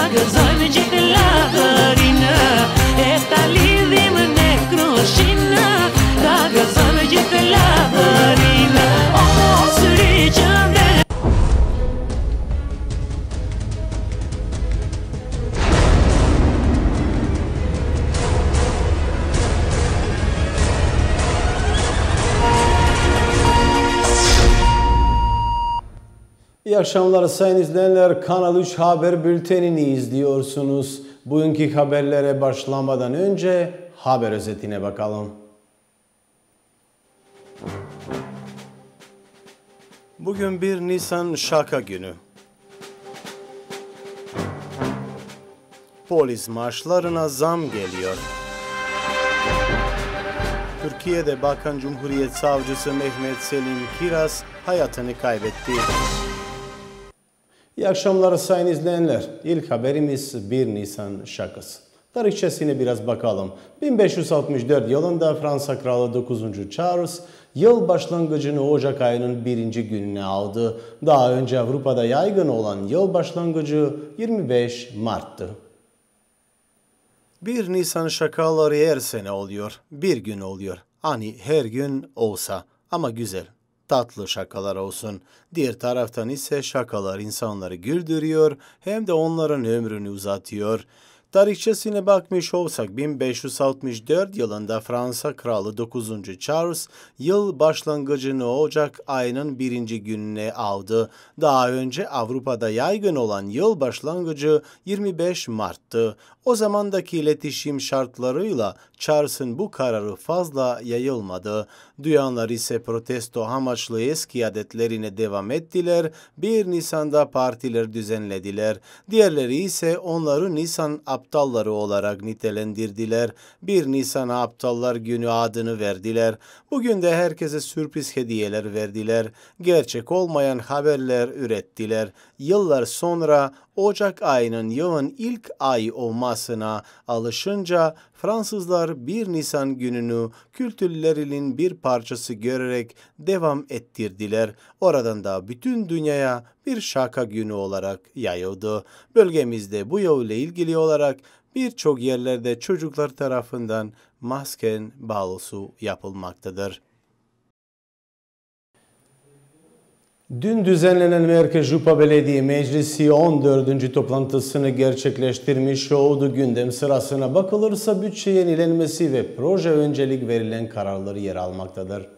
İyi akşamlar sayın izleyenler. Kanal 3 Haber Bülteni'ni izliyorsunuz. Bugünkü haberlere başlamadan önce haber özetine bakalım. Bugün 1 Nisan Şaka Günü. Polis maaşlarına zam geliyor. Türkiye'de Bakan Cumhuriyet Savcısı Mehmet Selim Kiraz hayatını kaybetti. İyi akşamlar sayın izleyenler. İlk haberimiz 1 Nisan şakası. Tarihçesine biraz bakalım. 1564 yılında Fransa Kralı 9. Charles yıl başlangıcını Ocak ayının 1. gününe aldı. Daha önce Avrupa'da yaygın olan yıl başlangıcı 25 Mart'tı. 1 Nisan şakaları her sene oluyor. Bir gün oluyor. Hani her gün olsa ama güzel. Tatlı şakalar olsun. Diğer taraftan ise şakalar insanları güldürüyor hem de onların ömrünü uzatıyor. Tarihçesine bakmış olsak 1564 yılında Fransa Kralı 9. Charles yıl başlangıcını Ocak ayının 1. gününe aldı. Daha önce Avrupa'da yaygın olan yıl başlangıcı 25 Mart'tı. O zamandaki iletişim şartlarıyla Charles'ın bu kararı fazla yayılmadı. Duyanlar ise protesto amaçlı eski adetlerine devam ettiler. 1 Nisan'da partiler düzenlediler. Diğerleri ise onları Nisan aptalları olarak nitelendirdiler. 1 Nisan Aptallar Günü adını verdiler. Bugün de herkese sürpriz hediyeler verdiler. Gerçek olmayan haberler ürettiler. Yıllar sonra Ocak ayının yılın ilk ay olmasına alışınca Fransızlar 1 Nisan gününü kültürlerinin bir parçası görerek devam ettirdiler. Oradan da bütün dünyaya bir şaka günü olarak yayıldı. Bölgemizde bu yıl ile ilgili olarak birçok yerlerde çocuklar tarafından masken balosu yapılmaktadır. Dün düzenlenen Merkezjupa Belediye Meclisi 14. toplantısını gerçekleştirmiş oldu. Gündem sırasına bakılırsa bütçe yenilenmesi ve proje öncelik verilen kararları yer almaktadır.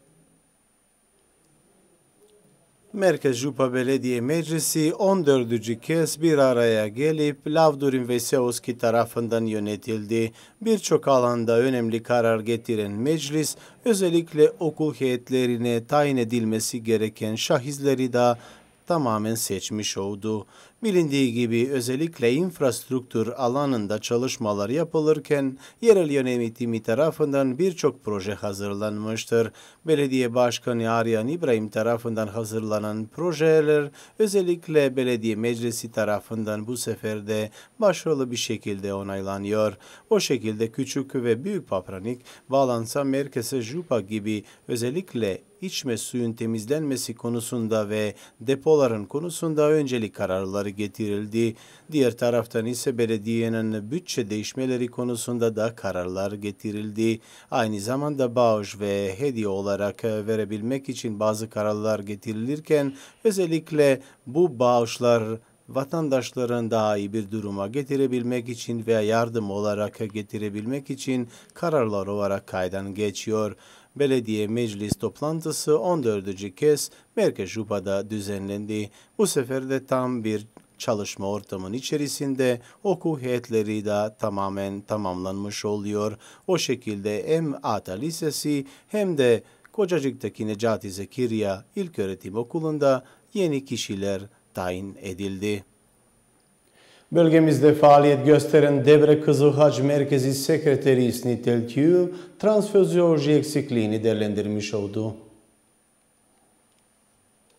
Merkezjupa Belediye Meclisi 14. kez bir araya gelip Lavdurin Veseoski tarafından yönetildi. Birçok alanda önemli karar getiren meclis, özellikle okul heyetlerine tayin edilmesi gereken şahısları da tamamen seçmiş oldu. Bilindiği gibi özellikle infrastruktür alanında çalışmalar yapılırken yerel yönetimi tarafından birçok proje hazırlanmıştır. Belediye Başkanı Aryan İbrahim tarafından hazırlanan projeler özellikle belediye meclisi tarafından bu sefer de başarılı bir şekilde onaylanıyor. O şekilde Küçük ve Büyük Papranik, Valansa, Merkezjupa gibi özellikle içme suyun temizlenmesi konusunda ve depoların konusunda öncelik kararları getirildi. Diğer taraftan ise belediyenin bütçe değişmeleri konusunda da kararlar getirildi. Aynı zamanda bağış ve hediye olarak verebilmek için bazı kararlar getirilirken özellikle bu bağışlar vatandaşların daha iyi bir duruma getirebilmek için veya yardım olarak getirebilmek için kararlar olarak kaydan geçiyor. Belediye meclis toplantısı 14. kez Merkezjupa'da düzenlendi. Bu sefer de tam bir çalışma ortamının içerisinde okul heyetleri de tamamen tamamlanmış oluyor. O şekilde hem Ata Lisesi hem de Kocacık'taki Necati Zekeriya İlköğretim Okulu'nda yeni kişiler tayin edildi. Bölgemizde faaliyet gösteren Debre Kızılhaç Merkezi Sekreteri İsnitel Tüy, transfüzyoloji eksikliğini değerlendirmiş oldu.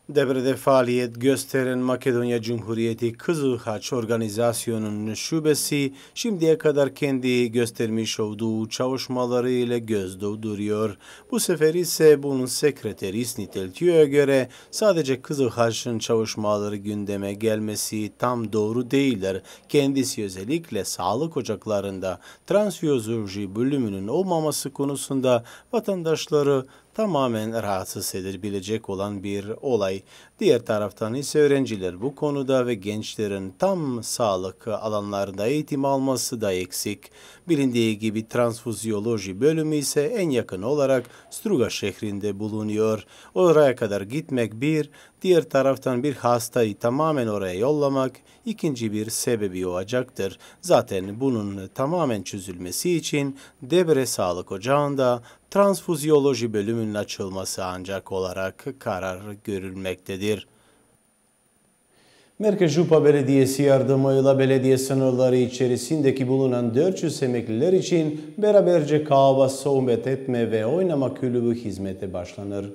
Debre'de faaliyet gösteren Makedonya Cumhuriyeti Kızıl Haç Organizasyonu'nun şubesi şimdiye kadar kendi göstermiş olduğu çalışmaları ile göz dolduruyor. Bu sefer ise bunun sekreteri İsnitel Tüyo'ya göre sadece Kızıl Haç'ın çalışmaları gündeme gelmesi tam doğru değildir. Kendisi özellikle sağlık ocaklarında transfüzyoloji bölümünün olmaması konusunda vatandaşları tamamen rahatsız edebilecek olan bir olay. Diğer taraftan ise öğrenciler bu konuda ve gençlerin tam sağlık alanlarında eğitim alması da eksik. Bilindiği gibi transfüzyoloji bölümü ise en yakın olarak Struga şehrinde bulunuyor. Oraya kadar gitmek bir, diğer taraftan bir hastayı tamamen oraya yollamak ikinci bir sebebi olacaktır. Zaten bunun tamamen çözülmesi için Debre Sağlık Ocağı'nda transfüzyoloji bölümünün açılması ancak olarak karar görülmektedir. Merkez Jupa Belediyesi yardımıyla belediye sınırları içerisindeki bulunan 400 emekliler için beraberce kahve, sohbet etme ve oynama kulübü hizmete başlanır.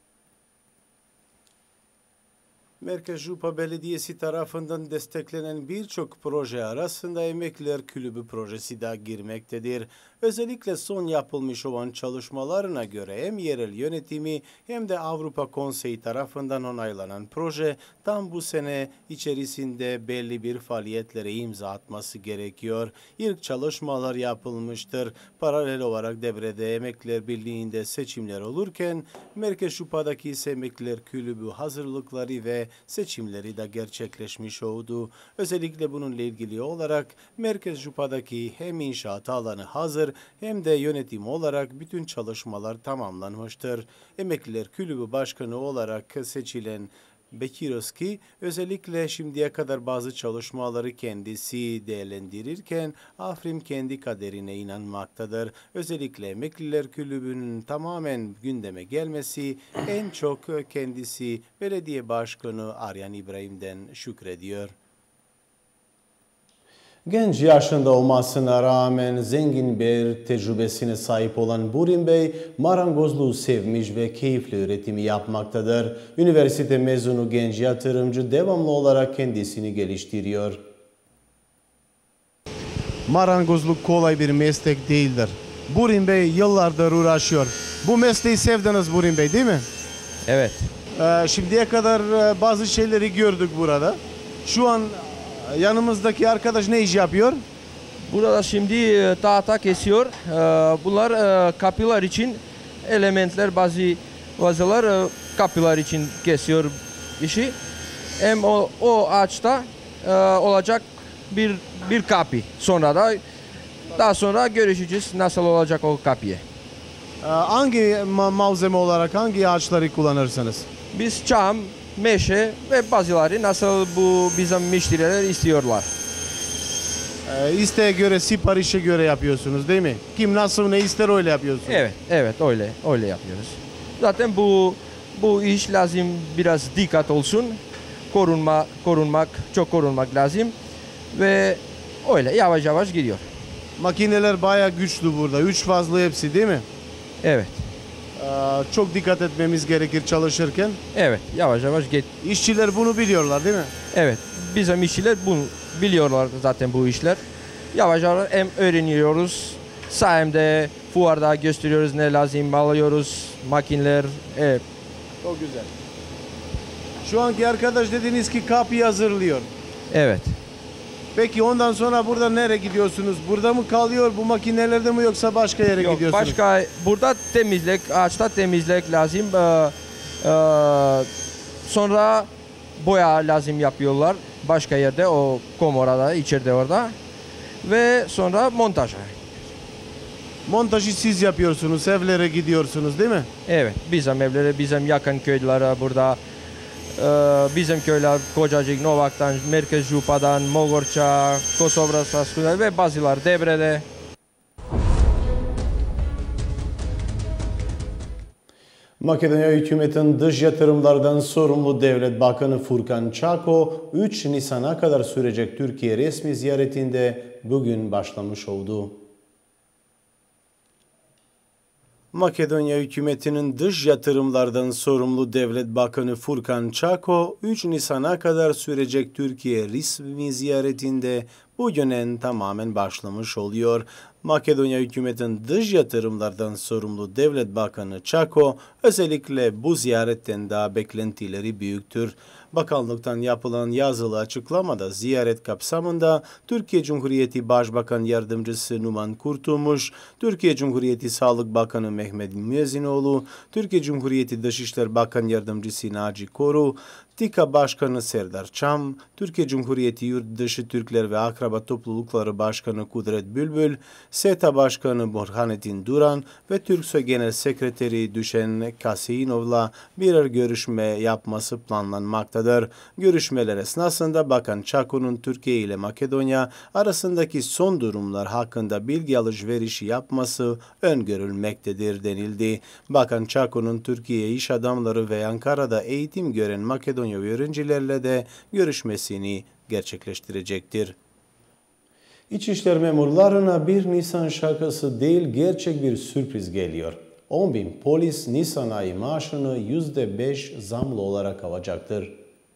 Merkez Jupa Belediyesi tarafından desteklenen birçok proje arasında Emekliler Kulübü projesi de girmektedir. Özellikle son yapılmış olan çalışmalarına göre hem yerel yönetimi hem de Avrupa Konseyi tarafından onaylanan proje tam bu sene içerisinde belli bir faaliyetlere imza atması gerekiyor. İlk çalışmalar yapılmıştır. Paralel olarak Debre'de Emekliler Birliği'nde seçimler olurken Merkez Jupa'daki ise Emekliler Kulübü hazırlıkları ve seçimleri de gerçekleşmiş oldu. Özellikle bununla ilgili olarak Merkez Jupa'daki hem inşaat alanı hazır hem de yönetim olarak bütün çalışmalar tamamlanmıştır. Emekliler Kulübü Başkanı olarak seçilen Bekiroski özellikle şimdiye kadar bazı çalışmaları kendisi değerlendirirken Afrim kendi kaderine inanmaktadır. Özellikle Emekliler Kulübü'nün tamamen gündeme gelmesi en çok kendisi belediye başkanı Aryan İbrahim'den şükrediyor. Genç yaşında olmasına rağmen zengin bir tecrübesine sahip olan Burim Bey, marangozluğu sevmiş ve keyifli üretimi yapmaktadır. Üniversite mezunu genç yatırımcı devamlı olarak kendisini geliştiriyor. Marangozluk kolay bir meslek değildir. Burim Bey yıllardır uğraşıyor. Bu mesleği sevdiniz Burim Bey, değil mi? Evet. Şimdiye kadar bazı şeyleri gördük burada. Şu an yanımızdaki arkadaş ne iş yapıyor? Burada şimdi tahta kesiyor. Bunlar kapılar için elementler, bazılar kapılar için kesiyor işi. Hem o ağaçta olacak bir kapı. Daha sonra görüşeceğiz nasıl olacak o kapıyı. Hangi malzeme olarak hangi ağaçları kullanırsınız? Biz çam, meşe ve bazıları nasıl bu bizim müşteriler istiyorlar. İsteğe göre, siparişe göre yapıyorsunuz değil mi? Kim nasıl ne ister öyle yapıyorsunuz. Evet öyle yapıyoruz. Zaten bu iş lazım, biraz dikkat olsun. Çok korunmak lazım ve öyle yavaş yavaş gidiyor. Makineler bayağı güçlü burada. 3 fazla hepsi değil mi? Evet. Çok dikkat etmemiz gerekir çalışırken. Evet, yavaş yavaş git. İşçiler bunu biliyorlar değil mi? Evet, bizim işçiler bunu biliyorlar zaten bu işler. Yavaş yavaş hem öğreniyoruz, sayemde fuarda gösteriyoruz ne lazım, alıyoruz makineler. Evet. Çok güzel. Şu anki arkadaş dediğiniz ki kapıyı hazırlıyor. Evet. Peki ondan sonra burada nereye gidiyorsunuz? Burada mı kalıyor bu makinelerde mi yoksa başka yere gidiyorsunuz? Başka burada temizlik, ağaçta temizlik lazım. Sonra boya lazım yapıyorlar. Başka yerde o komorada, içeride orada. Ve sonra montaj. Montajı siz yapıyorsunuz, evlere gidiyorsunuz değil mi? Evet, bizim evlere, bizim yakın köylere burada. Bizim köyler Kocacık, Novak'tan, Merkez Jupa'dan, Mogorça, Kosovra, Saskuda ve bazılar Debre'de. Makedonya hükümetin dış yatırımlardan sorumlu Devlet Bakanı Furkan Çako, 3 Nisan'a kadar sürecek Türkiye resmi ziyaretinde bugün başlamış oldu. Makedonya hükümetinin dış yatırımlardan sorumlu Devlet Bakanı Furkan Çako, 3 Nisan'a kadar sürecek Türkiye resmi ziyaretinde bu yönen tamamen başlamış oluyor. Makedonya hükümetinin dış yatırımlardan sorumlu Devlet Bakanı Çako, özellikle bu ziyaretten daha beklentileri büyüktür. Bakanlıktan yapılan yazılı açıklamada ziyaret kapsamında Türkiye Cumhuriyeti Başbakan Yardımcısı Numan Kurtulmuş, Türkiye Cumhuriyeti Sağlık Bakanı Mehmet Müezzinoğlu, Türkiye Cumhuriyeti Dışişleri Bakan Yardımcısı Naci Koru, TİKA Başkanı Serdar Çam, Türkiye Cumhuriyeti Yurtdışı Türkler ve Akraba Toplulukları Başkanı Kudret Bülbül, SETA Başkanı Burhanettin Duran ve Türksoy Genel Sekreteri Düşen Kasinov'la birer görüşme yapması planlanmaktadır. Görüşmeler esnasında Bakan Çako'nun Türkiye ile Makedonya arasındaki son durumlar hakkında bilgi alışverişi yapması öngörülmektedir denildi. Bakan Çako'nun Türkiye iş adamları ve Ankara'da eğitim gören Makedonya öğrencilerle de görüşmesini gerçekleştirecektir. İçişleri memurlarına 1 Nisan şakası değil gerçek bir sürpriz geliyor. 10.000 polis Nisan ayı maaşını %5 zamlı olarak alacaktır.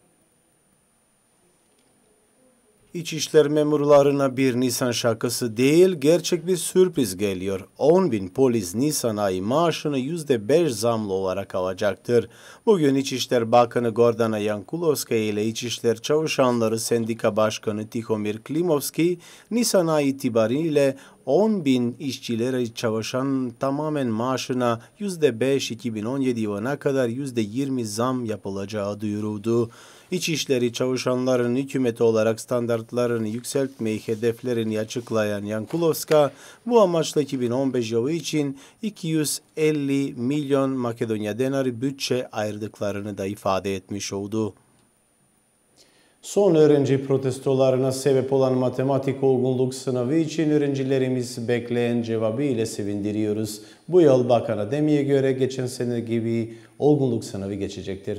İçişleri memurlarına 1 Nisan şakası değil, gerçek bir sürpriz geliyor. 10.000 polis Nisan ayı maaşını %5 zamlı olarak alacaktır. Bugün İçişleri Bakanı Gordana Yankulovska ile İçişleri Çalışanları Sendika Başkanı Tihomir Klimovski, Nisan ayı itibariyle 10.000 işçileri çalışan tamamen maaşına %5, 2017 yılına kadar %20 zam yapılacağı duyuruldu. İçişleri çalışanların hükümeti olarak standartlarını yükseltmeyi hedeflerini açıklayan Yankulovska, bu amaçla 2015 yılı için 250 milyon Makedonya denarı bütçe ayırdıklarını da ifade etmiş oldu. Son öğrenci protestolarına sebep olan matematik olgunluk sınavı için öğrencilerimiz bekleyen cevabı ile sevindiriyoruz. Bu yıl Bakan Adem'e göre geçen sene gibi olgunluk sınavı geçecektir.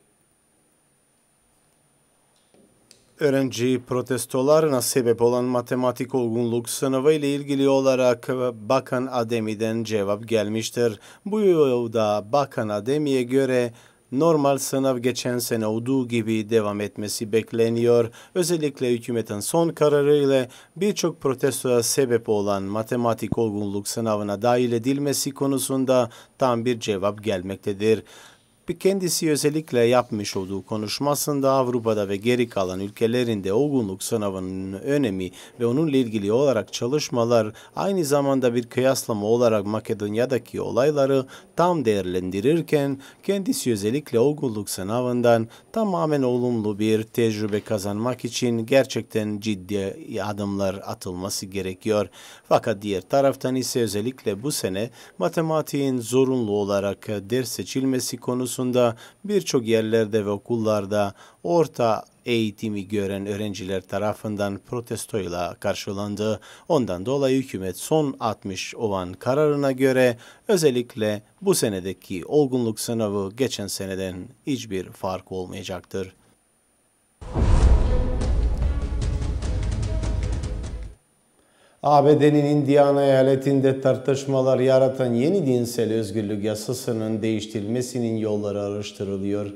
Öğrenci protestolarına sebep olan matematik olgunluk sınavı ile ilgili olarak Bakan Ademi'den cevap gelmiştir. Bu yılda Bakan Ademi'ye göre normal sınav geçen sene olduğu gibi devam etmesi bekleniyor. Özellikle hükümetin son kararıyla birçok protestoya sebep olan matematik olgunluk sınavına dahil edilmesi konusunda tam bir cevap gelmektedir. Kendisi özellikle yapmış olduğu konuşmasında Avrupa'da ve geri kalan ülkelerinde olgunluk sınavının önemi ve onunla ilgili olarak çalışmalar aynı zamanda bir kıyaslama olarak Makedonya'daki olayları tam değerlendirirken kendisi özellikle olgunluk sınavından tamamen olumlu bir tecrübe kazanmak için gerçekten ciddi adımlar atılması gerekiyor. Fakat diğer taraftan ise özellikle bu sene matematiğin zorunlu olarak ders seçilmesi konusunda birçok yerlerde ve okullarda orta eğitimi gören öğrenciler tarafından protestoyla karşılandı. Ondan dolayı hükümet son 60 olan kararına göre özellikle bu senedeki olgunluk sınavı geçen seneden hiçbir fark olmayacaktır. ABD'nin Indiana eyaletinde tartışmalar yaratan yeni dinsel özgürlük yasasının değiştirilmesinin yolları araştırılıyor.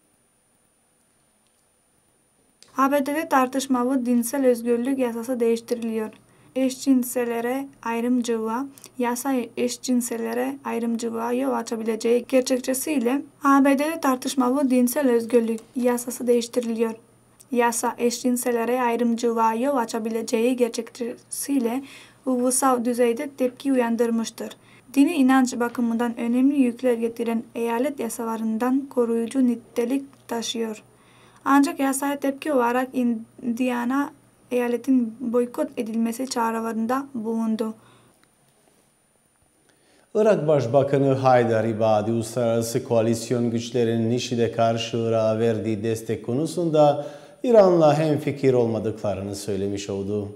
ABD'de tartışmalı dinsel özgürlük yasası değiştiriliyor. Eşcinsellere ayrımcılığa, yasa eşcinsellere ayrımcılığa yol açabileceği gerekçesiyle ABD'de tartışmalı dinsel özgürlük yasası değiştiriliyor. Yasa eşcinsellere ayrımcılığa yol açabileceği gerekçesiyle ulusal düzeyde tepki uyandırmıştır. Dini inanç bakımından önemli yükler getiren eyalet yasalarından koruyucu nitelik taşıyor. Ancak yasaya tepki olarak Indiana eyaletin boykot edilmesi çağrılarında bulundu. Irak Başbakanı Haydar İbadi, uluslararası koalisyon güçlerinin IŞİD'e karşı Irak'a verdiği destek konusunda İran'la hemfikir olmadıklarını söylemiş oldu.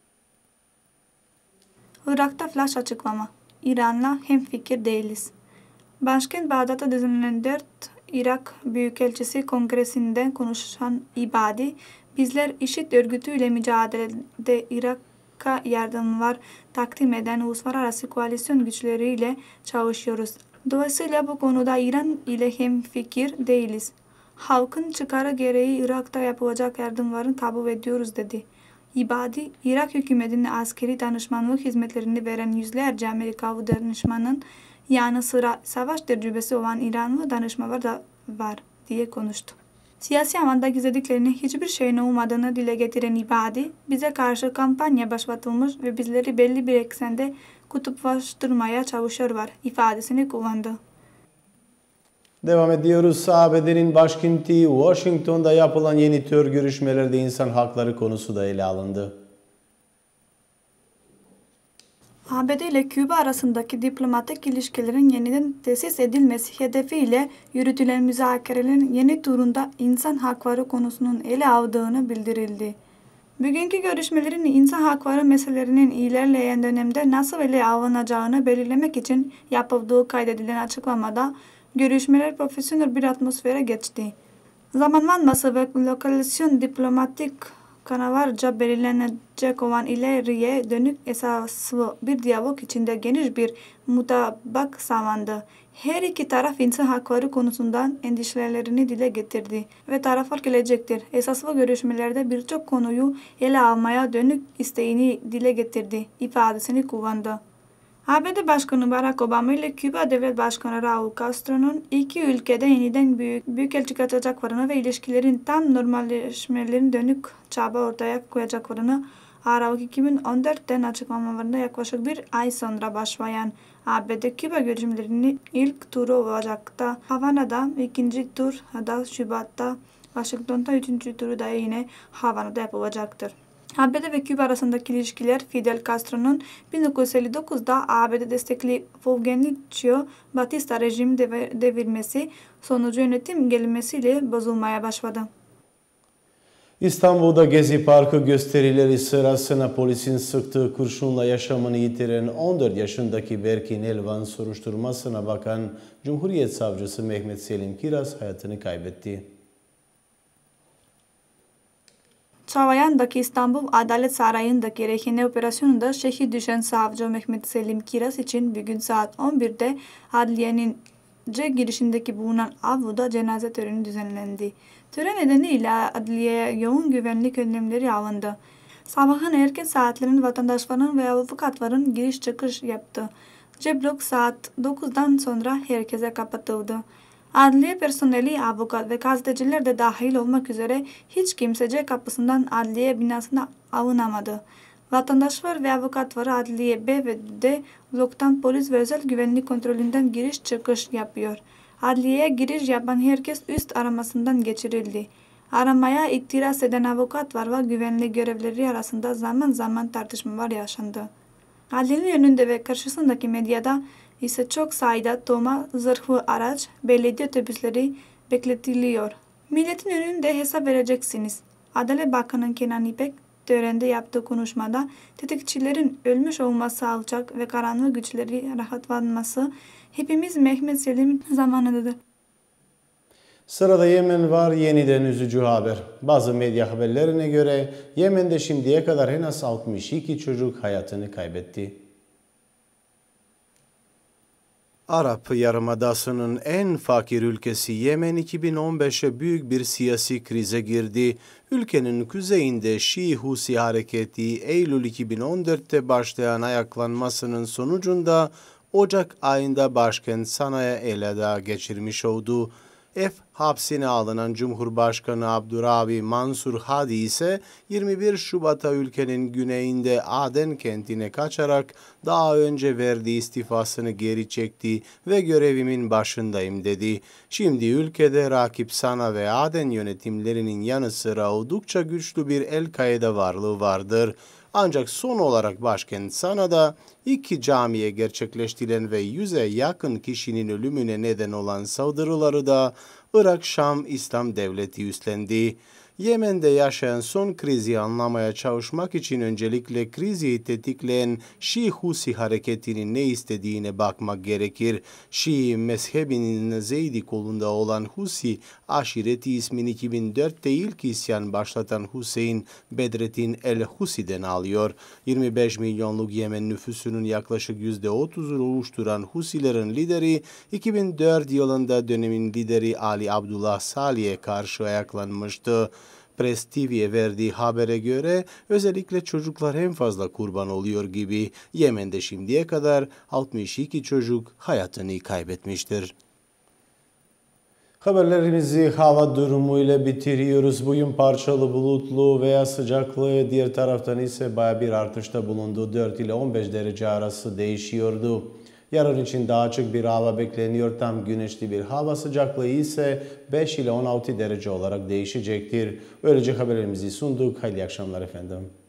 Irak'ta flash açıklama. İran'la hemfikir değiliz. Başkent Bağdat'ta düzenlenen 4 Irak Büyükelçisi Kongresi'nde konuşan İbadi, bizler IŞİD örgütüyle mücadelede Irak'a Irak'a yardımlar takdim eden uluslararası koalisyon güçleriyle çalışıyoruz. Dolayısıyla bu konuda İran ile hemfikir değiliz. Halkın çıkarı gereği Irak'ta yapılacak yardımları kabul ediyoruz dedi. İbadi, Irak hükümetinin askeri danışmanlık hizmetlerini veren yüzlerce Amerikalı danışmanın yanı sıra savaş tecrübesi olan İranlı danışmanlar da var diye konuştu. Siyasi alanda gizlediklerinin hiçbir şeyin olmadığını dile getiren İbadi, bize karşı kampanya başlatılmış ve bizleri belli bir eksende kutuplaştırmaya çalışıyorlar ifadesini kullandı. Devam ediyoruz. ABD'nin başkenti Washington'da yapılan yeni tür görüşmelerde insan hakları konusu da ele alındı. ABD ile Küba arasındaki diplomatik ilişkilerin yeniden tesis edilmesi hedefiyle yürütülen müzakerelerin yeni turunda insan hakları konusunun ele aldığını bildirildi. Bugünkü görüşmelerin insan hakları meselelerinin ilerleyen dönemde nasıl ele alınacağını belirlemek için yapıldığı kaydedilen açıklamada görüşmeler profesyonel bir atmosfere geçti. Zamanlanması ve lokasyon diplomatik kanallarca belirlenecek olan ileriye dönük esaslı bir diyalog içinde geniş bir mutabak sağlandı. Her iki taraf insan hakları konusundan endişelerini dile getirdi ve taraflar gelecektir esaslı görüşmelerde birçok konuyu ele almaya dönük isteğini dile getirdi ifadesini kullandı. ABD Başkanı Barack Obama ile Küba Devlet Başkanı Raul Castro'nun iki ülkede yeniden büyükelçi açacaklarını ve ilişkilerin tam normalleşmelerine dönük çaba ortaya koyacaklarını Aralık 2014'ten açıklamalarında yaklaşık bir ay sonra başlayan ABD-Küba görüşmelerinin ilk turu olacaktı. Havana'da ikinci tur da Şubat'ta, Washington'da üçüncü turu da yine Havana'da yapılacaktır. ABD ve Küba arasındaki ilişkiler Fidel Castro'nun 1959'da ABD destekli Fulgencio Batista rejimi devirmesi sonucu yönetim gelmesiyle bozulmaya başladı. İstanbul'da Gezi Parkı gösterileri sırasında polisin sıktığı kurşunla yaşamını yitiren 14 yaşındaki Berkin Elvan soruşturmasına bakan Cumhuriyet Savcısı Mehmet Selim Kiraz hayatını kaybetti. Çağlayan'daki İstanbul Adalet Sarayı'ndaki rehine operasyonunda şehit düşen savcı Mehmet Selim Kiraz için bugün saat 11'de adliyenin girişindeki bulunan avluda cenaze töreni düzenlendi. Tören nedeniyle adliyeye yoğun güvenlik önlemleri alındı. Sabahın erken saatlerinde vatandaşların ve avukatların giriş çıkış yaptı. C-blok saat 9'dan sonra herkese kapatıldı. Adliye personeli, avukat ve gazeteciler de dahil olmak üzere hiç kimse C kapısından adliye binasına alınamadı. Vatandaşlar ve avukatlar adliye B ve D bloktan polis ve özel güvenlik kontrolünden giriş çıkış yapıyor. Adliyeye giriş yapan herkes üst aramasından geçirildi. Aramaya itiraz eden avukatlar ve güvenlik görevlileri arasında zaman zaman tartışmalar yaşandı. Adliyenin önünde ve karşısındaki medyada ise çok sayıda toma, zırhlı araç, belediye otobüsleri bekletiliyor. Milletin önünde hesap vereceksiniz. Adalet Bakanı Kenan İpek törende yaptığı konuşmada tetikçilerin ölmüş olması alçak ve karanlık güçleri rahatlatması hepimiz Mehmet Selim'in zamanıdır. Sırada Yemen var, yeniden üzücü haber. Bazı medya haberlerine göre Yemen'de şimdiye kadar en az 62 çocuk hayatını kaybetti. Arap Yarımadası'nın en fakir ülkesi Yemen 2015'e büyük bir siyasi krize girdi. Ülkenin kuzeyinde Şii Husi hareketi Eylül 2014'te başlayan ayaklanmasının sonucunda Ocak ayında başkent Sana'ya ele geçirmiş oldu. Hapsine alınan Cumhurbaşkanı Abdurrabi Mansur Hadi ise 21 Şubat'ta ülkenin güneyinde Aden kentine kaçarak daha önce verdiği istifasını geri çekti ve görevimin başındayım dedi. Şimdi ülkede rakip Sana ve Aden yönetimlerinin yanı sıra oldukça güçlü bir El-Kaide varlığı vardır. Ancak son olarak başkent Sana'da 2 camiye gerçekleştirilen ve 100'e yakın kişinin ölümüne neden olan saldırıları da Irak Şam İslam Devleti üstlendi. Yemen'de yaşayan son krizi anlamaya çalışmak için öncelikle krizi tetikleyen Şii Husi hareketinin ne istediğine bakmak gerekir. Şii mezhebinin Zeydi kolunda olan Husi aşireti ismini 2004'te ilk isyan başlatan Hüseyin Bedrettin el-Husi'den alıyor. 25 milyonluk Yemen nüfusunun yaklaşık %30'unu oluşturan Husilerin lideri 2004 yılında dönemin lideri Ali Abdullah Salih'e karşı ayaklanmıştı. Press TV'ye verdiği habere göre özellikle çocuklar en fazla kurban oluyor gibi. Yemen'de şimdiye kadar 62 çocuk hayatını kaybetmiştir. Haberlerimizi hava durumuyla bitiriyoruz. Bugün parçalı bulutlu veya sıcaklığı, diğer taraftan ise baya bir artışta bulundu. 4 ile 15 derece arası değişiyordu. Yarın için daha açık bir hava bekleniyor. Tam güneşli bir hava, sıcaklığı ise 5 ile 16 derece olarak değişecektir. Böylece haberlerimizi sunduk. Hayırlı akşamlar efendim.